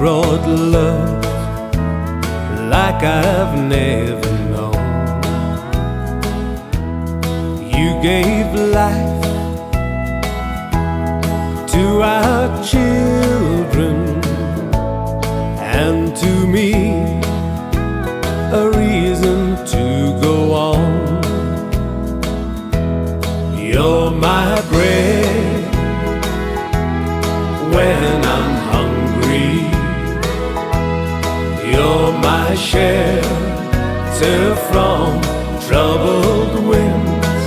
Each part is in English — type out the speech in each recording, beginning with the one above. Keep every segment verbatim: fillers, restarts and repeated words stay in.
brought love like I've never known. You gave life to our children, and to me a reason to go on. You're my bread when I'm hungry. You're my shelter from troubled winds.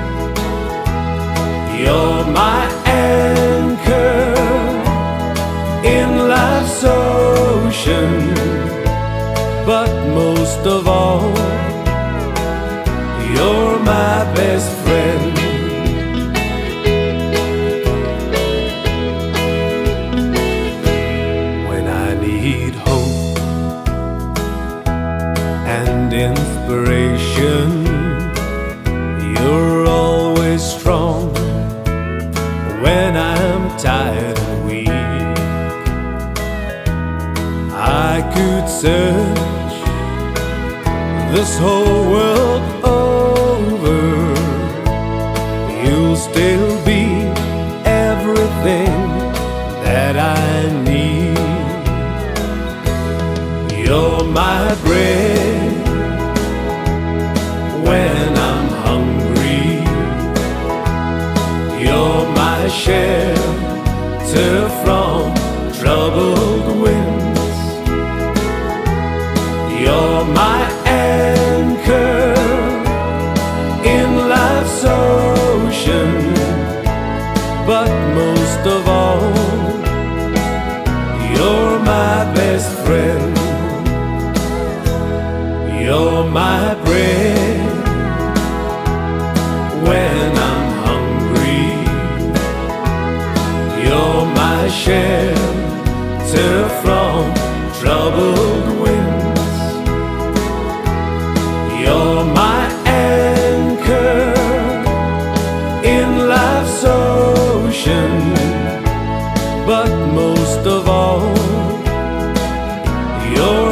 You're my anchor in life's ocean. But most of all, you're my best friend. When I need hope and inspiration, you're always strong. When I'm tired and weak, I could search this whole world over, you'll still be everything that I need. You're my bread when I'm hungry. You're my shelter from troubled winds. You're my anchor in life's ocean. But most of all, you're my best friend. You're my bread when I'm hungry. You're my shelter from troubled winds. You're my anchor in life's ocean. But most of all, you're